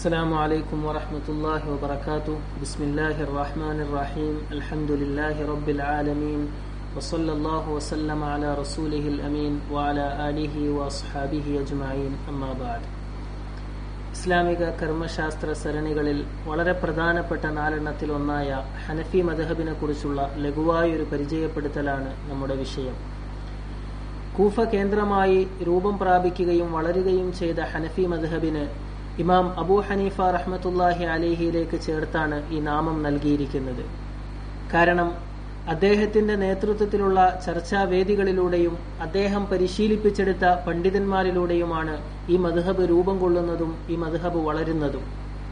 السلام عليكم ورحمة الله وبركاته. بسم الله الرحمن الرحيم. الحمد لله رب العالمين وصلى الله وسلم على رسوله الأمين وعلى آله وأصحابه أجمعين. أما بعد. ഇസ്ലാമിക കർമ്മശാസ്ത്ര സരണികളിൽ വളരെ പ്രധാനപ്പെട്ട നാലെണ്ണത്തിൽ ഒന്നായ ഹനഫി മദ്ഹബിനെ കുറിച്ചുള്ള ലഘുവായൊരു പരിചയപ്പെടുത്തലാണ് നമ്മുടെ വിഷയം. കൂഫ കേന്ദ്രമായി രൂപം പ്രാപിക്കുകയും വളരുകയും ചെയ്ത ഹനഫി മദ്ഹബിന് ഇമാം അബൂ ഹനീഫ റഹ്മത്തുള്ളാഹി അലൈഹിയിലേക്ക് ചേർത്താണ് ഈ നാമം നൽകിയിരിക്കുന്നത്. കാരണം അദ്ദേഹത്തിന്റെ നേതൃത്വത്തിലുള്ള ചർച്ചാവേദികളിലൂടെയും അദ്ദേഹം പരിശീലിപ്പിച്ചെടുത്ത പണ്ഡിതന്മാരിലൂടെയുമാണ് ഈ മദ്ഹബ് രൂപം കൊള്ളുന്നതും ഈ മദ്ഹബ് വളരുന്നതും.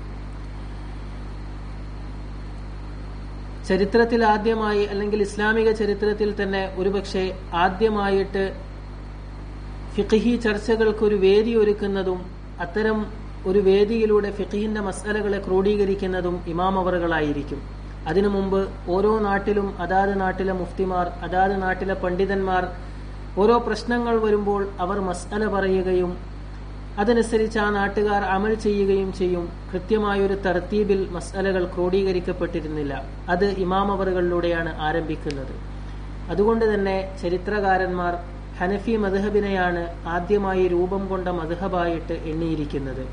ചരിത്രത്തിൽ ആദ്യമായി, അല്ലെങ്കിൽ ഇസ്ലാമിക ചരിത്രത്തിൽ തന്നെ ഒരുപക്ഷെ ആദ്യമായിട്ട് ഫിഖ്ഹി ചർച്ചകൾക്ക് ഒരു വേദി ഒരുക്കുന്നതും അത്തരം ഒരു വേദിയിലൂടെ ഫിഖ്ഹിന്റെ മസ്അലകളെ ക്രോഡീകരിക്കുന്നതും ഇമാം അവറുകളായിരിക്കും. അതിനു മുമ്പ് ഓരോ നാട്ടിലും അതാത് നാട്ടിലെ മുഫ്തിമാർ, അതാത് നാട്ടിലെ പണ്ഡിതന്മാർ ഓരോ പ്രശ്നങ്ങൾ വരുമ്പോൾ അവർ മസ്അല പറയുകയും അതനുസരിച്ച് ആ നാട്ടുകാർ അമൽ ചെയ്യുകയും ചെയ്യും. കൃത്യമായൊരു തർത്തീബിൽ മസ്അലകൾ ക്രോഡീകരിക്കപ്പെട്ടിരുന്നില്ല. അത് ഇമാം അവറുകളിലൂടെയാണ് ആരംഭിക്കുന്നത്. അതുകൊണ്ട് തന്നെ ചരിത്രകാരന്മാർ ഹനഫി മദ്ഹബിനെയാണ് ആദ്യമായി രൂപം കൊണ്ട മദ്ഹബായിട്ട് എണ്ണിയിരിക്കുന്നത്.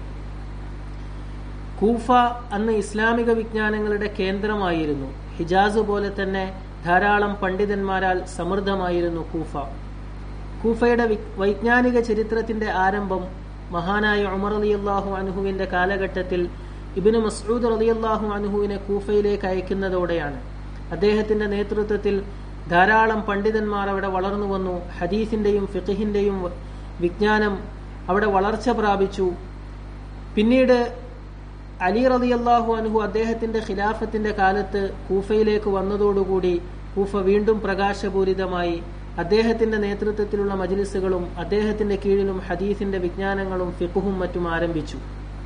കൂഫ അന്ന് ഇസ്ലാമിക വിജ്ഞാനങ്ങളുടെ കേന്ദ്രമായിരുന്നു. ഹിജാസ് പോലെ തന്നെ ധാരാളം പണ്ഡിതന്മാരാൽ സമൃദ്ധമായിരുന്നു കൂഫ. കൂഫയുടെ വൈജ്ഞാനിക ചരിത്രത്തിന്റെ ആരംഭം മഹാനായ ഉമർ റളിയല്ലാഹു അൻഹുവിന്റെ കാലഘട്ടത്തിൽ ഇബ്നു മസ്ഊദ് റളിയല്ലാഹു അൻഹുവിനെ കൂഫയിലേക്ക് അയക്കുന്നതോടെയാണ്. അദ്ദേഹത്തിന്റെ നേതൃത്വത്തിൽ ധാരാളം പണ്ഡിതന്മാർ അവിടെ വളർന്നു വന്നു. ഹദീസിന്റെയും ഫിഖ്ഹിന്റെയും വിജ്ഞാനം അവിടെ വളർച്ച പ്രാപിച്ചു. പിന്നീട് അലി റളിയല്ലാഹു അൻഹു അദ്ദേഹത്തിന്റെ ഖിലാഫത്തിന്റെ കാലത്ത് കൂഫയിലേക്ക് വന്നതോടുകൂടി കൂഫ വീണ്ടും പ്രകാശപൂരിതമായി. അദ്ദേഹത്തിന്റെ നേതൃത്വത്തിലുള്ള മജ്ലിസുകളും അദ്ദേഹത്തിന്റെ കീഴിലും ഹദീസിന്റെ വിജ്ഞാനങ്ങളും ഫിഖ്ഹും മറ്റും ആരംഭിച്ചു.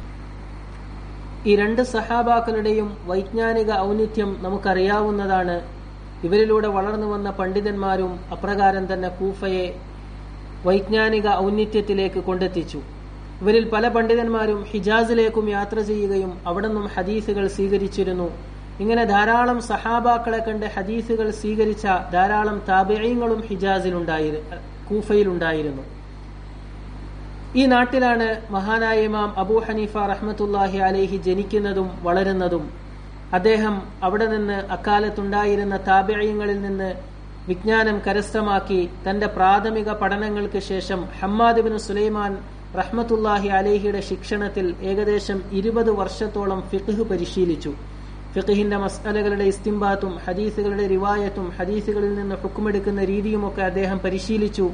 ഈ രണ്ട് സഹാബാക്കളുടെയും വൈജ്ഞാനിക ഔന്നിത്യം നമുക്കറിയാവുന്നതാണ്. ഇവരിലൂടെ വളർന്നു വന്ന പണ്ഡിതന്മാരും അപ്രകാരം തന്നെ കൂഫയെ വൈജ്ഞാനിക ഔന്നിത്യത്തിലേക്ക് കൊണ്ടെത്തിച്ചു. ഇവരിൽ പല പണ്ഡിതന്മാരും ഹിജാസിലേക്കും യാത്ര ചെയ്യുകയും അവിടെ നിന്നും ഹദീസുകൾ സ്വീകരിച്ചിരുന്നു. ഇങ്ങനെ ധാരാളം സഹാബാക്കളെ കണ്ട് ഹദീസുകൾ സ്വീകരിച്ച ധാരാളം താബിഈങ്ങളും കൂഫയിലുണ്ടായിരുന്നു. ഈ നാട്ടിലാണ് മഹാനായ ഇമാം അബൂ ഹനീഫ റഹ്മത്തുള്ളാഹി അലൈഹി ജനിക്കുന്നതും വളരുന്നതും. അദ്ദേഹം അവിടെ നിന്ന് അക്കാലത്തുണ്ടായിരുന്ന താബിഈങ്ങളിൽ നിന്ന് വിജ്ഞാനം കരസ്ഥമാക്കി തന്റെ പ്രാഥമിക പഠനങ്ങൾക്ക് ശേഷം ഹമ്മാദ് ഇബ്നു സുലൈമാൻ റഹ്മത്തുള്ളാഹി അലൈഹിയുടെ ശിക്ഷണത്തിൽ ഏകദേശം 20 വർഷത്തോളം ഫിഖ്ഹ് പരിശീലിച്ചു. ഫിഖ്ഹിന്റെ മസ്അലകളുടെ ഇസ്തിംബാത്തും ഹദീസുകളുടെ റിവായത്തും ഹദീസുകളിൽ നിന്ന് ഹുക്മെടുക്കുന്ന രീതിയുമൊക്കെ അദ്ദേഹം പരിശീലിച്ചു.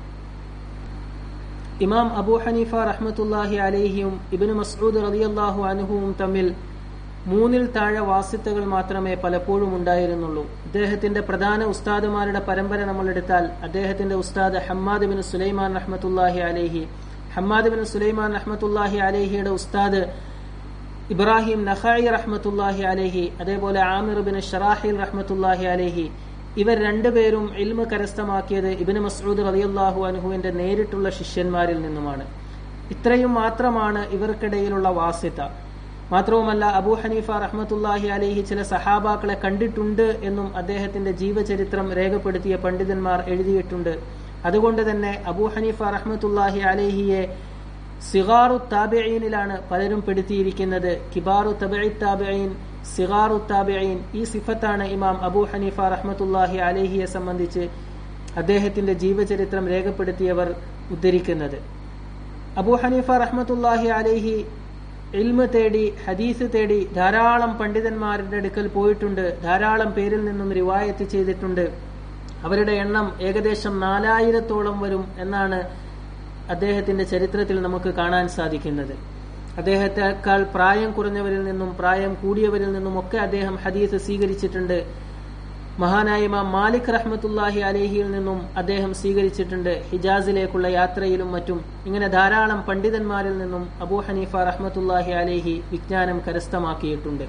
ഇമാം അബൂ ഹനീഫ റഹ്മത്തുള്ളാഹി അലൈഹിയും ഇബ്നു മസ്ഊദ് റളിയല്ലാഹു അൻഹുവും തമ്മിൽ 3 താഴെ വാസിത്തകൾ മാത്രമേ പലപ്പോഴും ഉണ്ടായിരുന്നുള്ളൂ. അദ്ദേഹത്തിന്റെ പ്രധാന ഉസ്താദുമാരുടെ പരമ്പര നമ്മൾ എടുത്താൽ അദ്ദേഹത്തിന്റെ ഉസ്താദ് ഹമ്മാദ് ഇബ്നു സുലൈമാൻ റഹ്മത്തുള്ളാഹി അലൈഹി, ഹമ്മാദ് ഇബ്നു സുലൈമാൻ റഹ്മത്തുള്ളാഹി അലൈഹിയുടെ ഉസ്താദ് ഇബ്രാഹിം നഖായി റഹ്മത്തുള്ളാഹി അലൈഹി, അതേപോലെ ആമിർ ഇബ്നു ശറാഹിൽ റഹ്മത്തുള്ളാഹി അലൈഹി, ഇവർ രണ്ടുപേരും ഇൽമ് കരസ്ഥമാക്കിയത് ഇബ്നു മസ്ഊദ് റളിയല്ലാഹു അൻഹുവിന്റെ നേരിട്ടുള്ള ശിഷ്യന്മാരിൽ നിന്നുമാണ്. ഇത്രയും മാത്രമാണ് ഇവർക്കിടയിലുള്ള വാസിത്ത. മാത്രവുമല്ല അബൂ ഹനീഫ റഹ്മത്തുള്ളാഹി അലൈഹി ചില സഹാബാക്കളെ കണ്ടിട്ടുണ്ട് എന്നും അദ്ദേഹത്തിന്റെ ജീവചരിത്രം രേഖപ്പെടുത്തിയ പണ്ഡിതന്മാർ എഴുതിയിട്ടുണ്ട്. അതുകൊണ്ട് തന്നെ അബൂ ഹനീഫ റഹ്മത്തുള്ളാഹി അലൈഹിയെ സിഗാറു താബിഈനിലാണ് പലരും പെടുത്തിയിരിക്കുന്നത്. കിബാറു തബഈ താബിഈൻ, സിഗാറു താബിഈൻ, ഈ സിഫത്താണ് ഇമാം അബൂ ഹനീഫ റഹ്മത്തുള്ളാഹി അലൈഹിയെ സംബന്ധിച്ച് അദ്ദേഹത്തിന്റെ ജീവചരിത്രം രേഖപ്പെടുത്തിയവർ ഉദ്ധരിക്കുന്നത്. അബൂ ഹനീഫ റഹ്മത്തുള്ളാഹി അലൈഹി ഇൽമ് തേടി, ഹദീസ് തേടി ധാരാളം പണ്ഡിതന്മാരുടെ അടുക്കൽ പോയിട്ടുണ്ട്. ധാരാളം പേരിൽ നിന്നും റിവായത്ത് ചെയ്തിട്ടുണ്ട്. അവരുടെ എണ്ണം ഏകദേശം 4000-ഓളം വരും എന്നാണ് അദ്ദേഹത്തിന്റെ ചരിത്രത്തിൽ നമുക്ക് കാണാൻ സാധിക്കുന്നത്. അദ്ദേഹത്തെക്കാൾ പ്രായം കുറഞ്ഞവരിൽ നിന്നും പ്രായം കൂടിയവരിൽ നിന്നും ഒക്കെ അദ്ദേഹം ഹദീസ് സ്വീകരിച്ചിട്ടുണ്ട്. മഹാനായ ഇമാം മാലിക് റഹ്മത്തുള്ളാഹി അലൈഹിയിൽ നിന്നും അദ്ദേഹം സ്വീകരിച്ചിട്ടുണ്ട്. ഹിജാസിലേക്കുള്ള യാത്രയിലും മറ്റും ഇങ്ങനെ ധാരാളം പണ്ഡിതന്മാരിൽ നിന്നും അബൂ ഹനീഫ റഹ്മത്തുള്ളാഹി അലൈഹി വിജ്ഞാനം കരസ്ഥമാക്കിയിട്ടുണ്ട്.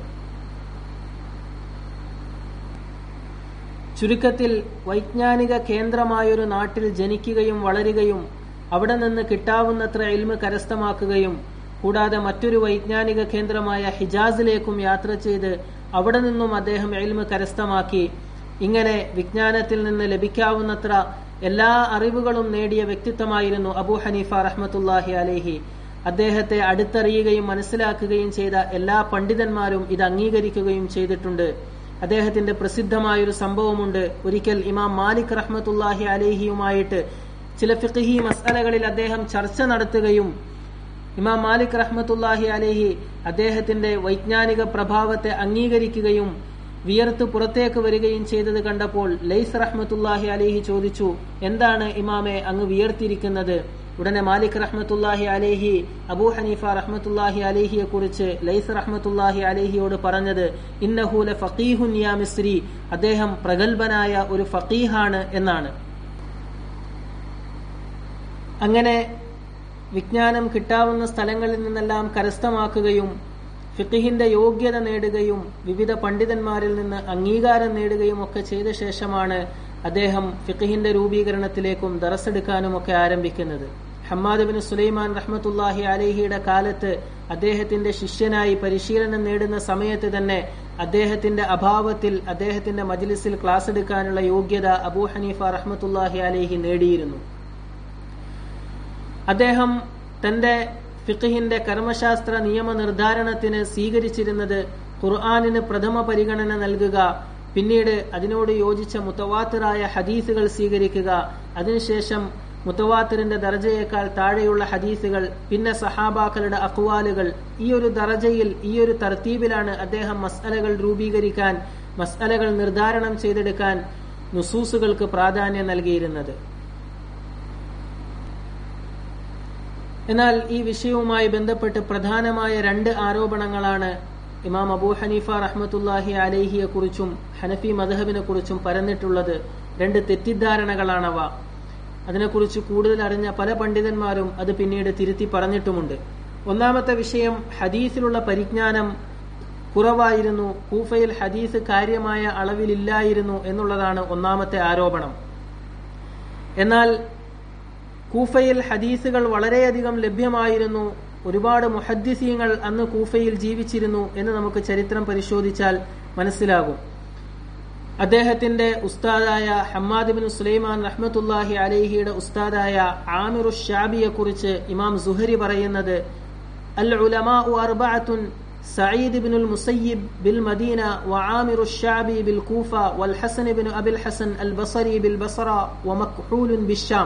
ചുരുക്കത്തിൽ വൈജ്ഞാനിക കേന്ദ്രമായൊരു നാട്ടിൽ ജനിക്കുകയും വളരുകയും അവിടെ നിന്ന് കിട്ടാവുന്നത്ര ഇൽമ് കരസ്ഥമാക്കുകയും കൂടാതെ മറ്റൊരു വൈജ്ഞാനിക കേന്ദ്രമായ ഹിജാസിലേക്കും യാത്ര ചെയ്ത് അവിടെ നിന്നും അദ്ദേഹം ഇൽമ് കരസ്ഥമാക്കി. ഇങ്ങനെ വിജ്ഞാനത്തിൽ നിന്ന് ലഭിക്കാവുന്നത്ര എല്ലാ അറിവുകളും നേടിയ വ്യക്തിത്വമായിരുന്നു അബൂ ഹനീഫ റഹ്മത്തുള്ളാഹി അലൈഹി. അദ്ദേഹത്തെ അടുത്തറിയുകയും മനസ്സിലാക്കുകയും ചെയ്ത എല്ലാ പണ്ഡിതന്മാരും ഇത് അംഗീകരിക്കുകയും ചെയ്തിട്ടുണ്ട്. അദ്ദേഹത്തിന്റെ പ്രസിദ്ധമായൊരു സംഭവമുണ്ട്. ഒരിക്കൽ ഇമാം മാലിക് റഹ്മത്തുള്ളാഹി അലൈഹിയുമായിട്ട് ചില ഫിഖ്ഹി മസ്അലകളിൽ അദ്ദേഹം ചർച്ച നടത്തുകയും ഇമാം മാലിക് റഹ്മത്തുള്ളാഹി അലൈഹി അദ്ദേഹത്തിന്റെ വൈജ്ഞാനിക പ്രഭാവത്തെ അംഗീകരിക്കുകയും വിയർത്ത് പുറത്തേക്ക് വരികയും ചെയ്തത് കണ്ടപ്പോൾ ലൈസ് റഹ്മത്തുള്ളാഹി അലൈഹി ചോദിച്ചു, എന്താണ് ഇമാമെ അങ്ങ് വിയർത്തിരിക്കുന്നത്? ഉടനെ മാലിക് റഹ്മത്തുള്ളാഹി അലൈഹി അബൂ ഹനീഫ റഹ്മത്തുള്ളാഹി അലൈഹിയെ കുറിച്ച് ലൈസ് റഹ്മത്തുള്ളാഹി അലൈഹിയോട് പറഞ്ഞത്, ഇന്നഹു ലഫഖീഹുൻ യാ മിസ്രി, അദ്ദേഹം പ്രഗൽഭനായ ഒരു ഫഖീഹാണ് എന്നാണ്. അങ്ങനെ വിജ്ഞാനം കിട്ടാവുന്ന സ്ഥലങ്ങളിൽ നിന്നെല്ലാം കരസ്ഥമാക്കുകയും ഫിഖിഹിന്റെ യോഗ്യത നേടുകയും വിവിധ പണ്ഡിതന്മാരിൽ നിന്ന് അംഗീകാരം നേടുകയും ഒക്കെ ചെയ്ത ശേഷമാണ് അദ്ദേഹം ഫിഖിഹിന്റെ രൂപീകരണത്തിലേക്കും ദറസെടുക്കാനും ഒക്കെ ആരംഭിക്കുന്നത്. ഹമ്മാദ് ബിൻ സുലൈമാൻ റഹ്മത്തുള്ളാഹി അലൈഹിയുടെ കാലത്ത് അദ്ദേഹത്തിന്റെ ശിഷ്യനായി പരിശീലനം നേടുന്ന സമയത്ത് തന്നെ അദ്ദേഹത്തിന്റെ അഭാവത്തിൽ അദ്ദേഹത്തിന്റെ മജ്ലിസിൽ ക്ലാസ് എടുക്കാനുള്ള യോഗ്യത അബൂ ഹനീഫ റഹ്മത്തുള്ളാഹി അലൈഹി നേടിയിരുന്നു. അദ്ദേഹം തന്റെ ഫിഖിഹിന്റെ കർമ്മശാസ്ത്ര നിയമ നിർദ്ധാരണത്തിന് സ്വീകരിച്ചിരുന്നത് ഖുർആനിന് പ്രഥമ പരിഗണന നൽകുക, പിന്നീട് അതിനോട് യോജിച്ച മുതവാത്തിറായ ഹദീസുകൾ സ്വീകരിക്കുക, അതിനുശേഷം മുതവാത്തിറിന്റെ ദർജയേക്കാൾ താഴെയുള്ള ഹദീസുകൾ, പിന്നെ സഹാബാക്കളുടെ അഖ്വാലുകൾ. ഈ ഒരു ദർജയിൽ ഈ ഒരു തർത്തീബിലാണ് അദ്ദേഹം മസ്അലകൾ രൂപീകരിക്കാൻ, മസ്അലകൾ നിർദ്ധാരണം ചെയ്തെടുക്കാൻ നുസൂസുകൾക്ക് പ്രാധാന്യം നൽകിയിരുന്നത്. എന്നാൽ ഈ വിഷയവുമായി ബന്ധപ്പെട്ട് പ്രധാനമായ രണ്ട് ആരോപണങ്ങളാണ് ഇമാം അബൂ ഹനീഫ റഹ്മത്തുള്ളാഹി അലൈഹിയെ കുറിച്ചും ഹനഫി മദ്ഹബിനെ കുറിച്ചും പരന്നിട്ടുള്ളത്. രണ്ട് തെറ്റിദ്ധാരണകളാണവ. അതിനെക്കുറിച്ച് കൂടുതൽ അറിഞ്ഞ പല പണ്ഡിതന്മാരും അത് പിന്നീട് തിരുത്തി പറഞ്ഞിട്ടുമുണ്ട്. ഒന്നാമത്തെ വിഷയം, ഹദീസിലുള്ള പരിജ്ഞാനം കുറവായിരുന്നു, കൂഫയിൽ ഹദീസ് കാര്യമായ അളവിലില്ലായിരുന്നു എന്നുള്ളതാണ് ഒന്നാമത്തെ ആരോപണം. എന്നാൽ കൂഫയിൽ ഹദീസുകൾ വളരെയധികം ലഭ്യമായിരുന്നു. ഒരുപാട് മുഹദ്ദിസീങ്ങൾ അന്ന് കൂഫയിൽ ജീവിച്ചിരുന്നു എന്ന് നമുക്ക് ചരിത്രം പരിശോധിച്ചാൽ മനസ്സിലാകും. അദ്ദേഹത്തിന്റെ ഉസ്താദായ ഹമ്മാദ് ബിൻ സുലൈമാൻ റഹ്മത്തുള്ളാഹി അലൈഹിയുടെ ഉസ്താദായ ആമിറു ഷാബിയെ കുറിച്ച് ഇമാം സുഹരി പറയുന്നത്, അൽ ഉലമാഉ അർബഅത്തുൻ സഈദ് ഇബ്നുൽ മുസയ്യിബ് ബിൽ മദീന വആമിറു ഷാബി ബിൽ കൂഫ വൽ ഹസൻ ഇബ്നു അബിൽ ഹസൻ അൽ ബസരി ബിൽ ബസറ വമക്ഹൂലുൻ ബിശ്ശാം.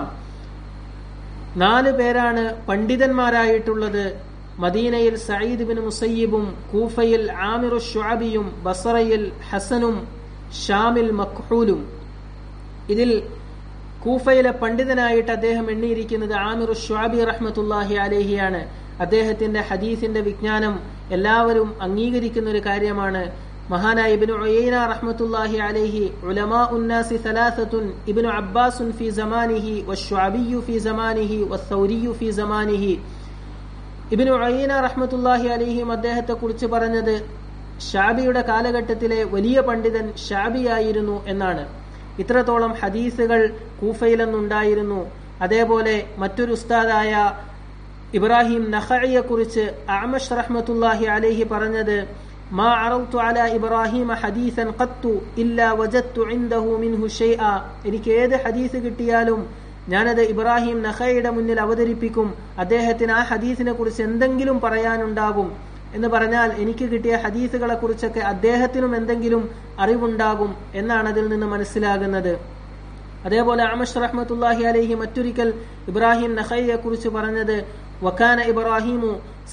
4 പേരാണ് പണ്ഡിതന്മാരായിട്ടുള്ളത്. മദീനയിൽ സഈദ് ബിൻ മുസയ്യിബും, കൂഫയിൽ ആമിറു ഷുഅബിയും, ബസറയിൽ ഹസനും, ഷാമിൽ മക്ഹൂലും. ഇതിൽ കൂഫയിലെ പണ്ഡിതനായിട്ട് അദ്ദേഹം എണ്ണിയിരിക്കുന്നത് ആമിറു ഷുഅബി റഹ്മത്തുള്ളാഹി അലൈഹിയാണ്. അദ്ദേഹത്തിന്റെ ഹദീസിന്റെ വിജ്ഞാനം എല്ലാവരും അംഗീകരിക്കുന്ന ഒരു കാര്യമാണ്. മഹാനായ ഇബ്നു ഉയൈന റഹ്മത്തുള്ളാഹി അലൈഹി ഉലമാഉൻ നാസി സലാസത്തുൻ ഇബ്നു അബ്ബാസുൻ ഫി സമാനിഹി വശുഅബിയ്യു ഫി സമാനിഹി വസ്സൗരിയ്യു ഫി സമാനിഹി. ഇബ്നു ഉയൈന റഹ്മത്തുള്ളാഹി അലൈഹിയും അദ്ദേഹത്തെ കുറിച്ച് പറഞ്ഞത് ഷാബിയുടെ കാലഘട്ടത്തിലെ വലിയ പണ്ഡിതൻ ഷാബിയായിരുന്നു എന്നാണ്. ഇത്രത്തോളം ഹദീസുകൾ കൂഫയിലെന്നുണ്ടായിരുന്നു. അതേപോലെ മറ്റൊരു ഉസ്താദായ ഇബ്രാഹിം നഖഇയെ കുറിച്ച് അഅമശ് റഹ്മത്തുള്ളാഹി അലൈഹി പറഞ്ഞത്, മാ അറൗതു അലാ ഇബ്രാഹിമ ഹദീസൻ ഖത്തു ഇല്ലാ വജദ്തു ഇൻദഹു മിൻഹു ഷൈഅ. എനിക്ക് ഏത് ഹദീസ് കിട്ടിയാലും ഞാനത് ഇബ്രാഹിം നഖഇയുടെ മുന്നിൽ അവതരിപ്പിക്കും. അദ്ദേഹത്തിന് ആ ഹദീസിനെ കുറിച്ച് എന്തെങ്കിലും പറയാനുണ്ടാകും. എന്ന് പറഞ്ഞാൽ എനിക്ക് കിട്ടിയ ഹദീസുകളെ കുറിച്ചൊക്കെ അദ്ദേഹത്തിനും എന്തെങ്കിലും അറിവുണ്ടാകും എന്നാണ് അതിൽ നിന്ന് മനസ്സിലാകുന്നത്. അതേപോലെ അഅമശ് റഹ്മത്തുള്ളാഹി അലൈഹി മറ്റൊരിക്കൽ ഇബ്രാഹിം നഖഇയെ കുറിച്ച് പറഞ്ഞത്, വകാന ഇബ്രാഹിമു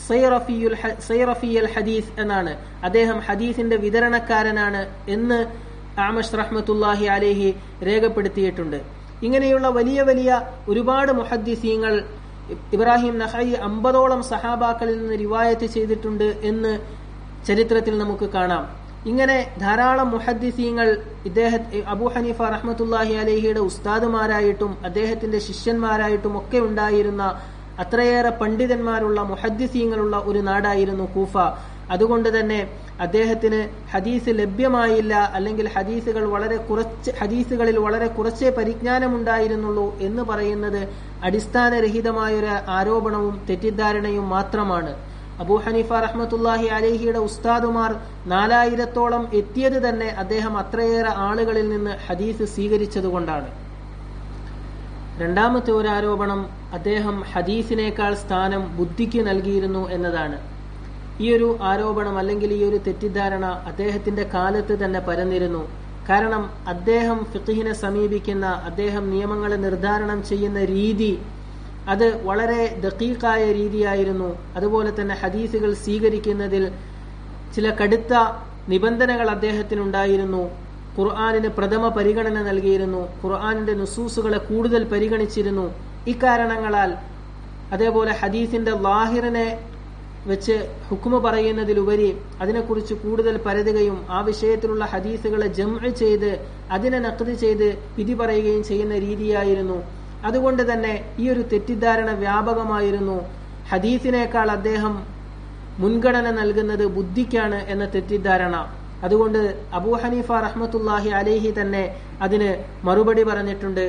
സൈറഫിയുൽ ഹദീസ് എന്നാണ്. അദ്ദേഹം ഹദീസിന്റെ വിതരണക്കാരനാണ് എന്ന് അഅമശ് റഹ്മത്തുള്ളാഹി അലൈഹി രേഖപ്പെടുത്തിയിട്ടുണ്ട്. ഇങ്ങനെയുള്ള വലിയ വലിയ ഒരുപാട് മുഹദ്ദിസീങ്ങൾ ഇബ്രാഹിം നഖഇ 50ഓളം സഹാബാക്കളിൽ നിന്ന് റിവായത്ത് ചെയ്തിട്ടുണ്ട് എന്ന് ചരിത്രത്തിൽ നമുക്ക് കാണാം. ഇങ്ങനെ ധാരാളം മുഹദ്ദിസീങ്ങൾ അബൂ ഹനീഫ റഹ്മത്തുള്ളാഹി അലൈഹിയുടെ ഉസ്താദുമാരായിട്ടും അദ്ദേഹത്തിന്റെ ശിഷ്യന്മാരായിട്ടും ഒക്കെ ഉണ്ടായിരുന്ന അത്രയേറെ പണ്ഡിതന്മാരുള്ള മുഹദ്ദിസീങ്ങളുള്ള ഒരു നാടായിരുന്നു കൂഫ. അതുകൊണ്ട് തന്നെ അദ്ദേഹത്തിന് ഹദീസ് ലഭ്യമായില്ല, അല്ലെങ്കിൽ ഹദീസുകളിൽ വളരെ കുറച്ചേ പരിജ്ഞാനമുണ്ടായിരുന്നുള്ളൂ എന്ന് പറയുന്നത് അടിസ്ഥാനരഹിതമായൊരു ആരോപണവും തെറ്റിദ്ധാരണയും മാത്രമാണ്. അബൂ ഹനീഫ റഹ്മത്തുള്ളാഹി അലൈഹിയുടെ ഉസ്താദുമാർ 4000-ഓളം എത്തിയത് തന്നെ അദ്ദേഹം അത്രയേറെ ആളുകളിൽ നിന്ന് ഹദീസ് സ്വീകരിച്ചതുകൊണ്ടാണ്. രണ്ടാമത്തെ ഒരു ആരോപണം, അദ്ദേഹം ഹദീസിനേക്കാൾ സ്ഥാനം ബുദ്ധിക്ക് നൽകിയിരുന്നു എന്നതാണ്. ഈ ഒരു ആരോപണം അല്ലെങ്കിൽ ഈ ഒരു തെറ്റിദ്ധാരണ അദ്ദേഹത്തിന്റെ കാലത്ത് തന്നെ പരന്നിരുന്നു. കാരണം അദ്ദേഹം ഫിഖ്ഹിനെ സമീപിക്കുന്ന, അദ്ദേഹം നിയമങ്ങളെ നിർദ്ധാരണം ചെയ്യുന്ന രീതി അത് വളരെ ദഖീഖായ രീതിയായിരുന്നു. അതുപോലെ തന്നെ ഹദീസുകൾ സ്വീകരിക്കുന്നതിൽ ചില കടുത്ത നിബന്ധനകൾ അദ്ദേഹത്തിനുണ്ടായിരുന്നു. ഖുർആനിന് പ്രഥമ പരിഗണന നൽകിയിരുന്നു. ഖുർആനിന്റെ നുസൂസുകളെ കൂടുതൽ പരിഗണിച്ചിരുന്നു. ഇക്കാരണങ്ങളാൽ അതേപോലെ ഹദീസിന്റെ ലാഹിറിനെ വെച്ച് ഹുക്മ പറയുന്നതിലുപരി അതിനെക്കുറിച്ച് കൂടുതൽ പരതുകയും ആ വിഷയത്തിലുള്ള ഹദീസുകളെ ജംഅ് ചെയ്ത് അതിനെ നഖ്ദ് ചെയ്ത് വിധി പറയുകയും ചെയ്യുന്ന രീതിയായിരുന്നു. അതുകൊണ്ട് തന്നെ ഈ ഒരു തെറ്റിദ്ധാരണ വ്യാപകമായിരുന്നു. ഹദീസിനേക്കാൾ അദ്ദേഹം മുൻഗണന നൽകുന്നത് ബുദ്ധിക്കാണ് എന്ന തെറ്റിദ്ധാരണ. അതുകൊണ്ട് അബൂ ഹനീഫ റഹ്മത്തുള്ളാഹി അലൈഹി തന്നെ അതിന് മറുപടി പറഞ്ഞിട്ടുണ്ട്.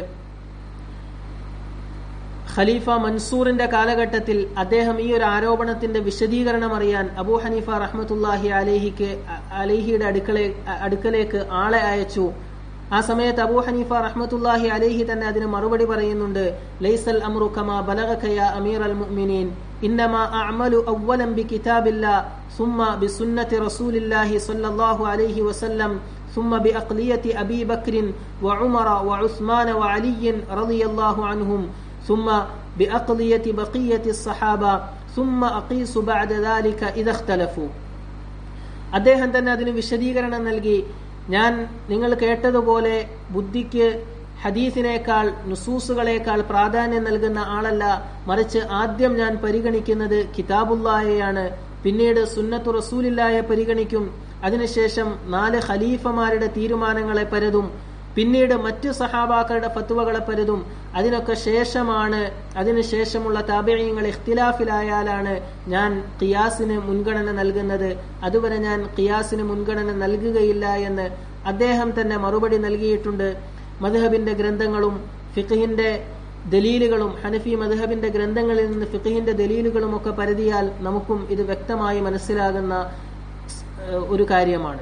ഖലീഫ മൻസൂറിന്റെ കാലഘട്ടത്തിൽ അദ്ദേഹം ഈ ഒരു ആരോപണത്തിന്റെ വിശദീകരണം അറിയാൻ അബൂ ഹനീഫ റഹ്മത്തുള്ളാഹി അലൈഹിയുടെ അടുക്കലേക്ക് ആളെ അയച്ചു. ആ സമയത്ത് അബൂ ഹനീഫ റഹ്മത്തുള്ളാഹി അലൈഹി തന്നെ അതിന് മറുപടി പറയുന്നുണ്ട്. ലൈസൽ അംറു കമാ ബലഗക യാ അമീറൽ മുഅ്മിനീൻ ഇന്നമാ അഅമലു അവ്വലൻ ബികിതാബില്ലാഹ് ثم بسنة رسول الله صلى الله عليه وسلم ثم بأقلية أبي بكر وعمر وعثمان وعلي رضي الله عنهم ثم بأقلية بقية الصحابة ثم أقيس بعد ذلك إذا اختلفوا. അദ്ദേഹം തന്നെ അതിന് വിശദീകരണം നൽകി. ഞാൻ നിങ്ങൾ കേട്ടതുപോലെ ബുദ്ധിക്ക് ഹദീസിനേക്കാൾ നുസൂസുകളേക്കാൾ പ്രാധാന്യം നൽകുന്ന ആളല്ല, മറിച്ച് ആദ്യം ഞാൻ പരിഗണിക്കുന്നത് കിതാബുല്ലാഹയെയാണ്, പിന്നീട് സുന്നത്തു റസൂലില്ലായെ പരിഗണിക്കും, അതിനുശേഷം 4 ഖലീഫമാരുടെ തീരുമാനങ്ങളെ പരതും, പിന്നീട് മറ്റു സഹാബാക്കളുടെ ഫത്വകളെ പരതും. അതിനുശേഷമുള്ള താബിഈങ്ങൾ ഇഖ്തിലാഫിലായാലാണ് ഞാൻ ഖിയാസിന് മുൻഗണന നൽകുന്നത്. അതുവരെ ഞാൻ ഖിയാസിന് മുൻഗണന നൽകുകയില്ല എന്ന് അദ്ദേഹം തന്നെ മറുപടി നൽകിയിട്ടുണ്ട്. മദ്ഹബിന്റെ ഗ്രന്ഥങ്ങളും ഫിഖ്ഹിന്റെ ദലീലുകളും, ഹനഫി മദ്ഹബിന്റെ ഗ്രന്ഥങ്ങളിൽ നിന്ന് ഫിഖ്ഹിന്റെ ദലീലുകളും ഒക്കെ പരതിയാൽ നമുക്കും ഇത് വ്യക്തമായി മനസ്സിലാകുന്ന ഒരു കാര്യമാണ്.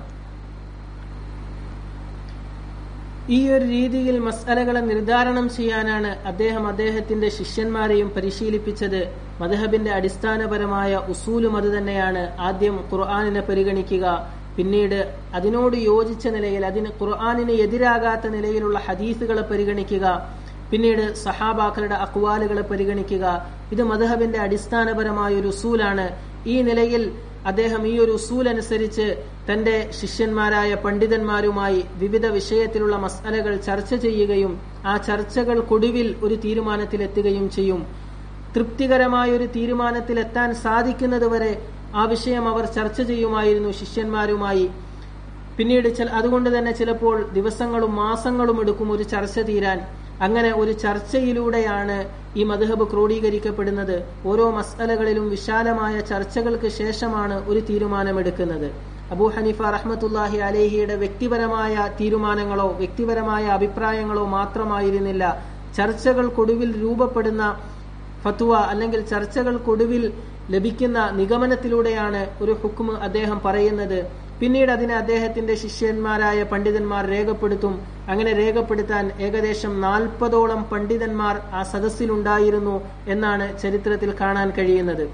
ഈ ഒരു രീതിയിൽ മസ്അലകളെ നിർദ്ധാരണം ചെയ്യാനാണ് അദ്ദേഹം അദ്ദേഹത്തിന്റെ ശിഷ്യന്മാരെയും പരിശീലിപ്പിച്ചത്. മദ്ഹബിന്റെ അടിസ്ഥാനപരമായ ഉസൂലും അത് തന്നെയാണ്. ആദ്യം ഖുർആനിനെ പരിഗണിക്കുക, പിന്നീട് അതിനോട് യോജിച്ച നിലയിൽ, ഖുർആനിന് എതിരാകാത്ത നിലയിലുള്ള ഹദീസുകളെ പരിഗണിക്കുക, പിന്നീട് സഹാബാക്കളുടെ അഖ്വാലുകളെ പരിഗണിക്കുക. ഇത് മദ്ഹബിന്റെ അടിസ്ഥാനപരമായ ഒരു ഉസൂലാണ്. ഈ നിലയിൽ അദ്ദേഹം ഈ ഒരു ഉസൂൽ അനുസരിച്ച് തന്റെ ശിഷ്യന്മാരായ പണ്ഡിതന്മാരുമായി വിവിധ വിഷയത്തിലുള്ള മസ്അലകൾ ചർച്ച ചെയ്യുകയും ആ ചർച്ചകൾക്കൊടുവിൽ ഒരു തീരുമാനത്തിലെത്തുകയും ചെയ്യും. തൃപ്തികരമായ ഒരു തീരുമാനത്തിലെത്താൻ സാധിക്കുന്നതുവരെ ആ വിഷയം അവർ ചർച്ച ചെയ്യുമായിരുന്നു ശിഷ്യന്മാരുമായി. പിന്നീട് അതുകൊണ്ട് തന്നെ ചിലപ്പോൾ ദിവസങ്ങളും മാസങ്ങളും എടുക്കും ഒരു ചർച്ച തീരാൻ. അങ്ങനെ ഒരു ചർച്ചയിലൂടെയാണ് ഈ മദ്ഹബ് ക്രോഡീകരിക്കപ്പെടുന്നത്. ഓരോ മസ്അലകളിലും വിശാലമായ ചർച്ചകൾക്ക് ശേഷമാണ് ഒരു തീരുമാനമെടുക്കുന്നത്. അബൂ ഹനീഫ റഹ്മത്തുള്ളാഹി അലൈഹിയുടെ വ്യക്തിപരമായ തീരുമാനങ്ങളോ വ്യക്തിപരമായ അഭിപ്രായങ്ങളോ മാത്രമായിരുന്നില്ല. ചർച്ചകൾക്കൊടുവിൽ രൂപപ്പെടുന്ന ഫത്വ അല്ലെങ്കിൽ ചർച്ചകൾക്കൊടുവിൽ ലഭിക്കുന്ന നിഗമനത്തിലൂടെയാണ് ഒരു ഹുക്മ് അദ്ദേഹം പറയുന്നത്. പിന്നീട് അതിനെ അദ്ദേഹത്തിന്റെ ശിഷ്യന്മാരായ പണ്ഡിതന്മാർ രേഖപ്പെടുത്തും. അങ്ങനെ രേഖപ്പെടുത്താൻ ഏകദേശം 40ഓളം പണ്ഡിതന്മാർ ആ സദസ്സിലുണ്ടായിരുന്നു എന്നാണ് ചരിത്രത്തിൽ കാണാൻ കഴിയുന്നത്.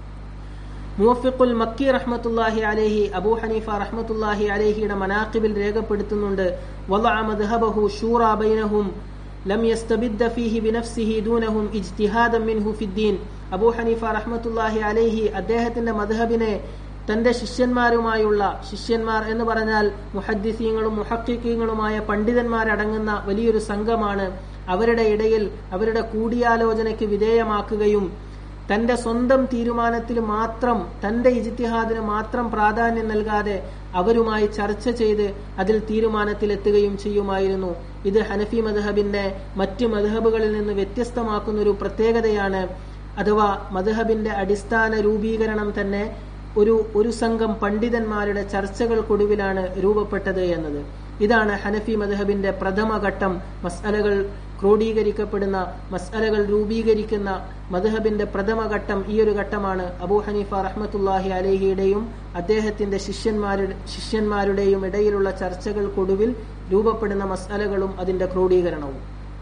മുവഫിഖുൽ മക്കി റഹ്മത്തുള്ളാഹി അലൈഹി അബൂ ഹനീഫ റഹ്മത്തുള്ളാഹി അലൈഹിയുടെ മനാഖിബിൽ രേഖപ്പെടുത്തുന്നുണ്ട്. വളഅ മദ്ഹബഹു ശൂറാ ബൈനഹും ലം യസ്തബിദ്ദ ഫീഹി ബിനഫ്സിഹി ദൂനഹും ഇജ്തിഹാദൻ മിൻഹു ഫിദ്ദീൻ. അബൂ ഹനീഫ റഹ്മത്തുള്ളാഹി അലൈഹി അദ്ദേഹത്തിന്റെ മദ്ഹബിനെ തന്റെ ശിഷ്യന്മാരുമായുള്ള, ശിഷ്യന്മാർ എന്ന് പറഞ്ഞാൽ മുഹദ്ദിസീങ്ങളും മുഹഖിഖീങ്ങളുമായ പണ്ഡിതന്മാരടങ്ങുന്ന വലിയൊരു സംഘമാണ്, അവരുടെ ഇടയിൽ അവരുടെ കൂടിയാലോചനയ്ക്ക് വിധേയമാക്കുകയും തന്റെ സ്വന്തം തീരുമാനത്തിൽ മാത്രം, തന്റെ ഇജ്തിഹാദിന് മാത്രം പ്രാധാന്യം നൽകാതെ അവരുമായി ചർച്ച ചെയ്ത് അതിൽ തീരുമാനത്തിലെത്തുകയും ചെയ്യുമായിരുന്നു. ഇത് ഹനഫി മദ്ഹബിന്റെ മറ്റ് മദ്ഹബുകളിൽ നിന്ന് വ്യത്യസ്തമാക്കുന്ന ഒരു പ്രത്യേകതയാണ്. അഥവാ മദ്ഹബിന്റെ അടിസ്ഥാന രൂപീകരണം തന്നെ ഒരു സംഘം പണ്ഡിതന്മാരുടെ ചർച്ചകൾക്കൊടുവിലാണ് രൂപപ്പെട്ടത് എന്നത്. ഇതാണ് ഹനഫി മദ്ഹബിന്റെ പ്രഥമ ഘട്ടം. മസ്അലകൾ ക്രോഡീകരിക്കപ്പെടുന്ന മസ്അലകൾ രൂപീകരിക്കുന്ന മദ്ഹബിന്റെ പ്രഥമ ഘട്ടം ഈ ഒരു ഘട്ടമാണ്. അബൂ ഹനീഫ റഹ്മത്തുള്ളാഹി അലൈഹിയുടെയും അദ്ദേഹത്തിന്റെ ശിഷ്യന്മാരുടെയും ഇടയിലുള്ള ചർച്ചകൾക്കൊടുവിൽ രൂപപ്പെടുന്ന മസ്അലകളും അതിന്റെ ക്രോഡീകരണവും.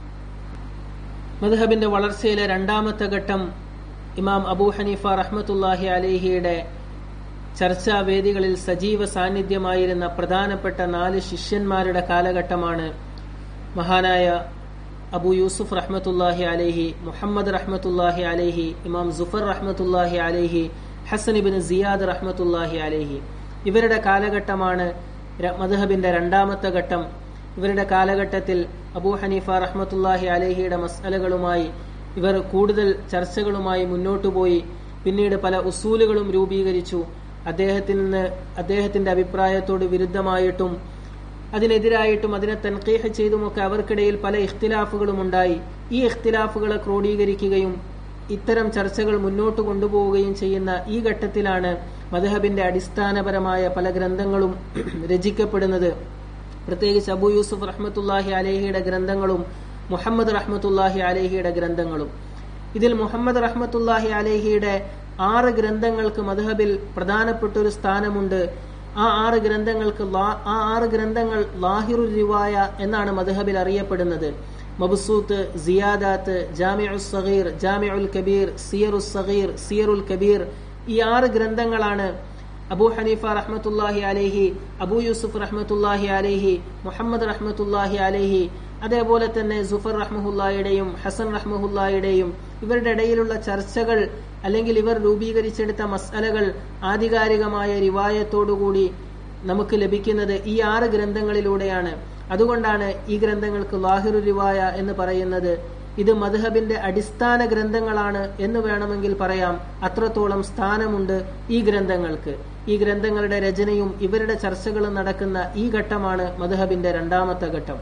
മദ്ഹബിന്റെ വളർച്ചയിലെ രണ്ടാമത്തെ ഘട്ടം ഇമാം അബൂ ഹനീഫ റഹ്മത്തുള്ളാഹി അലൈഹിയുടെ ചർച്ചാവേദികളിൽ സജീവ സാന്നിധ്യമായിരുന്ന പ്രധാനപ്പെട്ട 4 ശിഷ്യന്മാരുടെ കാലഘട്ടമാണ്. മഹാനായ അബൂ യൂസുഫ് റഹ്മത്തുള്ളാഹി അലൈഹി, മുഹമ്മദ് റഹ്മത്തുള്ളാഹി അലൈഹി, ഇമാം സുഫർ റഹ്മത്തുള്ളാഹി അലൈഹി, ഹസൻ ഇബ്നു സിയാദ് റഹ്മത്തുള്ളാഹി അലൈഹി. ഇവരുടെ കാലഘട്ടമാണ് മദ്ഹബിന്റെ രണ്ടാമത്തെ ഘട്ടം. ഇവരുടെ കാലഘട്ടത്തിൽ അബൂ ഹനീഫ റഹ്മത്തുള്ളാഹി അലൈഹിയുടെ മസ്അലകളുമായി ഇവർ കൂടുതൽ ചർച്ചകളുമായി മുന്നോട്ടുപോയി. പിന്നീട് പല ഉസൂലുകളും രൂപീകരിച്ചു. അദ്ദേഹത്തിന്റെ അഭിപ്രായത്തോട് വിരുദ്ധമായിട്ടും അതിനെതിരായിട്ടും അതിനെ തൻഖീഹ് ചെയ്തുമൊക്കെ അവർക്കിടയിൽ പല ഇഖ്തിലാഫുകളും ഉണ്ടായി. ഈ ഇഖ്തിലാഫുകളെ ക്രോഡീകരിക്കുകയും ഇത്തരം ചർച്ചകൾ മുന്നോട്ട് കൊണ്ടുപോവുകയും ചെയ്യുന്ന ഈ ഘട്ടത്തിലാണ് മദ്ഹബിന്റെ അടിസ്ഥാനപരമായ പല ഗ്രന്ഥങ്ങളും രചിക്കപ്പെടുന്നത്. പ്രത്യേകിച്ച് അബൂ യൂസുഫ് റഹ്മത്തുള്ളാഹി അലൈഹിയുടെ ഗ്രന്ഥങ്ങളും മുഹമ്മദ് റഹ്മത്തുള്ളാഹി അലൈഹിയുടെ ഗ്രന്ഥങ്ങളും. ഇതിൽ മുഹമ്മദ് റഹ്മത്തുള്ളാഹി അലൈഹിയുടെ 6 ഗ്രന്ഥങ്ങൾക്ക് മദ്ഹബിൽ പ്രധാനപ്പെട്ട ഒരു സ്ഥാനമുണ്ട്. ആ 6 ഗ്രന്ഥങ്ങൾ ലാഹിറുൽ റിവായ എന്നാണ് മദ്ഹബിൽ അറിയപ്പെടുന്നത്. മബ്സൂത്ത്, സിയാദാത്ത്, ജാമിഉസ് സഗീർ, ജാമിഉൽ കബീർ, സിയറുസ് സഗീർ, സിയറുൽ കബീർ, ഈ 6 ഗ്രന്ഥങ്ങളാണ് അബൂ ഹനീഫ റഹ്മത്തുള്ളാഹി അലൈഹി, അബൂ യൂസുഫ് റഹ്മത്തുള്ളാഹി അലൈഹി, മുഹമ്മദ് റഹ്മത്തുള്ളാഹി അലൈഹി, അതേപോലെ തന്നെ സുഫർ റഹ്മഹുല്ലായുടെയും ഹസൻ റഹ്മഹുല്ലായുടെയും ഇവരുടെ ഇടയിലുള്ള ചർച്ചകൾ അല്ലെങ്കിൽ ഇവർ രൂപീകരിച്ചെടുത്ത മസ്അലകൾ ആധികാരികമായ റിവായത്തോടുകൂടി നമുക്ക് ലഭിക്കുന്നത് ഈ 6 ഗ്രന്ഥങ്ങളിലൂടെയാണ്. അതുകൊണ്ടാണ് ഈ ഗ്രന്ഥങ്ങൾക്ക് ലാഹിറു റിവായ എന്ന് പറയുന്നത്. ഇത് മദ്ഹബിന്റെ അടിസ്ഥാന ഗ്രന്ഥങ്ങളാണ് എന്ന് വേണമെങ്കിൽ പറയാം. അത്രത്തോളം സ്ഥാനമുണ്ട് ഈ ഗ്രന്ഥങ്ങൾക്ക്. ഈ ഗ്രന്ഥങ്ങളുടെ രചനയും ഇവരുടെ ചർച്ചകളും നടക്കുന്ന ഈ ഘട്ടമാണ് മദ്ഹബിന്റെ രണ്ടാമത്തെ ഘട്ടം.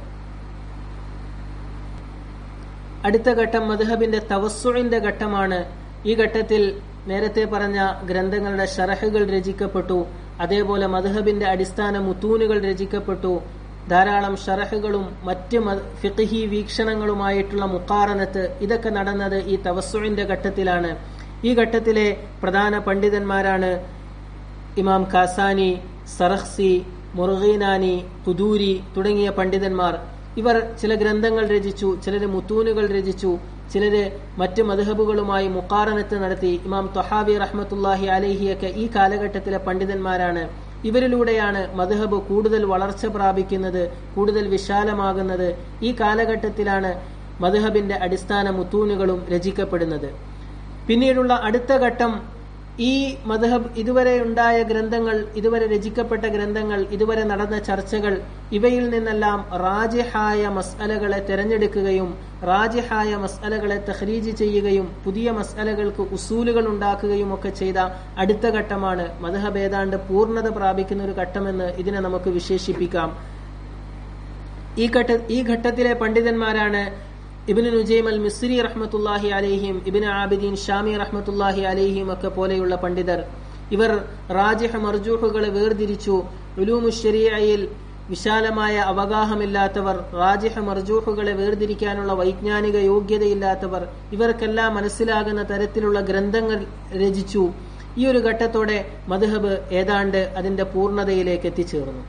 അടുത്ത ഘട്ടം മദ്ഹബിന്റെ തവസ്സുഇന്റെ ഘട്ടമാണ്. ഈ ഘട്ടത്തിൽ നേരത്തെ പറഞ്ഞ ഗ്രന്ഥങ്ങളുടെ ഷറഹുകൾ രചിക്കപ്പെട്ടു. അതേപോലെ മദ്ഹബിന്റെ അടിസ്ഥാന മുത്തൂനുകൾ രചിക്കപ്പെട്ടു. ധാരാളം ഷറഹുകളും മറ്റ് ഫിഖ്ഹി വീക്ഷണങ്ങളുമായിട്ടുള്ള മുഖാറനത്ത് ഇതൊക്കെ നടന്നത് ഈ തവസ്സുഇന്റെ ഘട്ടത്തിലാണ്. ഈ ഘട്ടത്തിലെ പ്രധാന പണ്ഡിതന്മാരാണ് ഇമാം കാസാനി, സറഖ്സി, മുർഗീനാനി, ഖുദൂരി തുടങ്ങിയ പണ്ഡിതന്മാർ. ഇവർ ചില ഗ്രന്ഥങ്ങൾ രചിച്ചു, ചിലര് മുത്തൂനുകൾ രചിച്ചു, ചിലര് മറ്റ് മദ്ഹബുകളുമായി മുഖാറനത്ത് നടത്തി. ഇമാം ത്വഹാവി റഹ്മത്തുള്ളാഹി അലൈഹിയൊക്കെ ഈ കാലഘട്ടത്തിലെ പണ്ഡിതന്മാരാണ്. ഇവരിലൂടെയാണ് മദ്ഹബ് കൂടുതൽ വളർച്ച പ്രാപിക്കുന്നത്, കൂടുതൽ വിശാലമാകുന്നത്. ഈ കാലഘട്ടത്തിലാണ് മദ്ഹബിന്റെ അടിസ്ഥാന മുത്തൂനുകളും രചിക്കപ്പെടുന്നത്. പിന്നീടുള്ള അടുത്ത ഘട്ടം ഈ മദ്ഹബ് ഇതുവരെ ഉണ്ടായ ഗ്രന്ഥങ്ങൾ, ഇതുവരെ രചിക്കപ്പെട്ട ഗ്രന്ഥങ്ങൾ, ഇതുവരെ നടന്ന ചർച്ചകൾ, ഇവയിൽ നിന്നെല്ലാം റാജിഹായ മസ്അലകളെ തെരഞ്ഞെടുക്കുകയും റാജിഹായ മസ്അലകളെ തഖ്രീജ് ചെയ്യുകയും പുതിയ മസ്അലകൾക്ക് ഉസൂലുകൾ ഉണ്ടാക്കുകയും ഒക്കെ ചെയ്ത അടുത്ത ഘട്ടമാണ്. മദ്ഹബ് ഏതാണ്ട് പൂർണ്ണത പ്രാപിക്കുന്ന ഒരു ഘട്ടമെന്ന് ഇതിനെ നമുക്ക് വിശേഷിപ്പിക്കാം. ഈ ഘട്ടത്തിലെ പണ്ഡിതന്മാരാണ് ഇബ്നു നുജൈം അൽ മിസ്രി റഹ്മത്തുള്ളാഹി അലൈഹിം, ഇബ്നു ആബിദീൻ ഷാമി റഹ്മത്തുള്ളാഹി അലൈഹിം ഒക്കെ പോലെയുള്ള പണ്ഡിതർ. ഇവർ റാജിഹ് മർജൂഹുകളെ വേർതിരിച്ചു. ഉലൂമുശ് ശരീഅയിൽ വിശാലമായ അവഗാഹമില്ലാത്തവർ, റാജിഹ് മർജൂഹുകളെ വേർതിരിക്കാനുള്ള വൈജ്ഞാനിക യോഗ്യതയില്ലാത്തവർ, ഇവർക്കെല്ലാം മനസ്സിലാകുന്ന തരത്തിലുള്ള ഗ്രന്ഥങ്ങൾ രചിച്ചു. ഈ ഒരു ഘട്ടത്തോടെ മദ്ഹബ് ഏതാണ്ട് അതിന്റെ പൂർണ്ണതയിലേക്ക് എത്തിച്ചേർന്നു.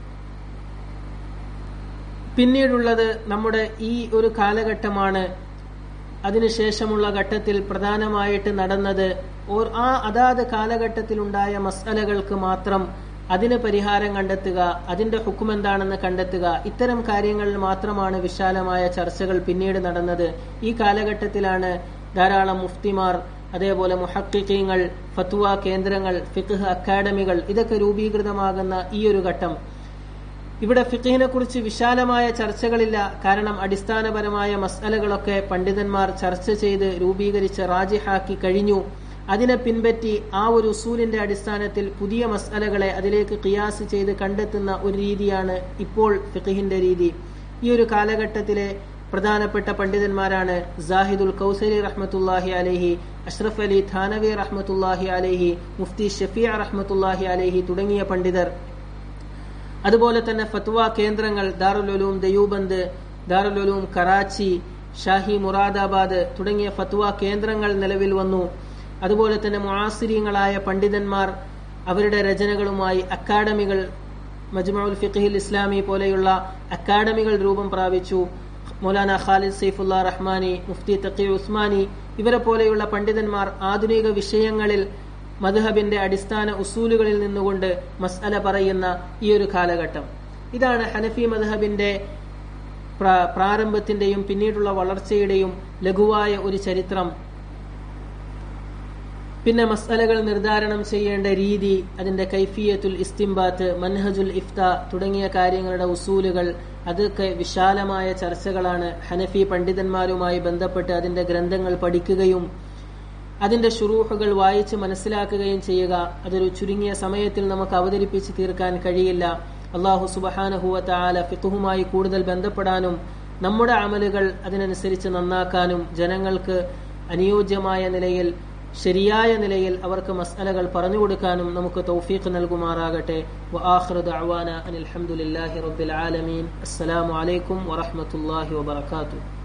പിന്നീടുള്ളത് നമ്മുടെ ഈ ഒരു കാലഘട്ടമാണ്. അതിനുശേഷമുള്ള ഘട്ടത്തിൽ പ്രധാനമായിട്ട് നടന്നത് അതാത് കാലഘട്ടത്തിലുണ്ടായ മസ്അലകൾക്ക് മാത്രം അതിന് പരിഹാരം കണ്ടെത്തുക, അതിന്റെ ഹുക്ം എന്താണെന്ന് കണ്ടെത്തുക, ഇത്തരം കാര്യങ്ങളിൽ മാത്രമാണ് വിശാലമായ ചർച്ചകൾ പിന്നീട് നടന്നത്. ഈ കാലഘട്ടത്തിലാണ് ധാരാളം മുഫ്തിമാർ, അതേപോലെ മുഹഖിഖീങ്ങൾ, ഫത്വ കേന്ദ്രങ്ങൾ, ഫിഖ്ഹ് അക്കാഡമികൾ ഇതൊക്കെ രൂപീകൃതമാകുന്ന ഈ ഒരു ഘട്ടം. ഇവിടെ ഫിഖ്ഹിനെ കുറിച്ച് വിശാലമായ ചർച്ചകളില്ല. കാരണം അടിസ്ഥാനപരമായ മസ്അലകളൊക്കെ പണ്ഡിതന്മാർ ചർച്ച ചെയ്ത് രൂപീകരിച്ച് റാജിഹാക്കി കഴിഞ്ഞു. അതിനെ പിൻപറ്റി ആ ഒരു ഉസൂലിന്റെ അടിസ്ഥാനത്തിൽ പുതിയ മസ്അലകളെ അതിലേക്ക് ഖിയാസ് ചെയ്ത് കണ്ടെത്തുന്ന ഒരു രീതിയാണ് ഇപ്പോൾ ഫിഖ്ഹിന്റെ രീതി. ഈ ഒരു കാലഘട്ടത്തിലെ പ്രധാനപ്പെട്ട പണ്ഡിതന്മാരാണ് സാഹിദുൽ കൗസരി റഹ്മത്തുള്ളാഹി അലൈഹി, അഷ്റഫ് അലി ഥാനവി റഹ്മത്തുള്ളാഹി അലൈഹി, മുഫ്തി ഷഫീഅ റഹ്മത്തുള്ളാഹി അലൈഹി തുടങ്ങിയ പണ്ഡിതർ. അതുപോലെ തന്നെ ഫത്വ കേന്ദ്രങ്ങൾ ദാറുൽ ഉലൂം ദയൂബന്ദ്, ദാറുൽ ഉലൂം കറാച്ചി, ഷാഹി മുറാദാബാദ് തുടങ്ങിയ ഫത്വ കേന്ദ്രങ്ങൾ നിലവിൽ വന്നു. അതുപോലെ തന്നെ മുആസിരീങ്ങളായ പണ്ഡിതന്മാർ അവരുടെ രചനകളുമായി അക്കാഡമികൾ, മജ്മഉൽ ഫിഖ്ഹിൽ ഇസ്ലാമി പോലെയുള്ള അക്കാഡമികൾ രൂപം പ്രാപിച്ചു. മൗലാന ഖാലിദ് സൈഫുല്ലാ റഹ്മാനി, മുഫ്തി തഖി ഉസ്മാനി ഇവരെ പോലെയുള്ള പണ്ഡിതന്മാർ ആധുനിക വിഷയങ്ങളിൽ മദ്ഹബിന്റെ അടിസ്ഥാന ഉസൂലുകളിൽ നിന്നുകൊണ്ട് മസ്അല പറയുന്ന ഈ ഒരു കാലഘട്ടം. ഇതാണ് ഹനഫി മദ്ഹബിന്റെ പ്രാരംഭത്തിന്റെയും പിന്നീടുള്ള വളർച്ചയുടെയും ലഘുവായ ഒരു ചരിത്രം. പിന്നെ മസ്അലകൾ നിർദ്ധാരണം ചെയ്യേണ്ട രീതി, അതിന്റെ കൈഫിയത്തുൽ ഇസ്തിംബാത്ത്, മൻഹജുൽ ഇഫ്ത തുടങ്ങിയ കാര്യങ്ങളുടെ ഉസൂലുകൾ, അതൊക്കെ വിശാലമായ ചർച്ചകളാണ്. ഹനഫി പണ്ഡിതന്മാരുമായി ബന്ധപ്പെട്ട് അതിന്റെ ഗ്രന്ഥങ്ങൾ പഠിക്കുകയും അതിന്റെ ശുറൂഹുകൾ വായിച്ച് മനസ്സിലാക്കുകയും ചെയ്യുക അതൊരു ചുരുങ്ങിയ സമയത്തിൽ നമുക്ക് അവതരിപ്പിച്ച് തീർക്കാൻ കഴിയില്ല. അല്ലാഹു സുബ്ഹാനഹു വ തആല ഫിഖ്ഹുമായി കൂടുതൽ ബന്ധപ്പെടാനും നമ്മുടെ അമലുകൾ അതിനനുസരിച്ച് നന്നാക്കാനും ജനങ്ങൾക്ക് അനുയോജ്യമായ നിലയിൽ, ശരിയായ നിലയിൽ അവർക്ക് മസ്അലകൾ പറഞ്ഞു കൊടുക്കാനും നമുക്ക് തൗഫീഖ് നൽകുമാറാകട്ടെ. വആഖിറു ദഅവാന അനിൽ ഹംദുലില്ലാഹി റബ്ബിൽ ആലമീൻ. അസ്സലാമു അലൈക്കും വറഹ്മത്തുള്ളാഹി വബറകാതുഹു.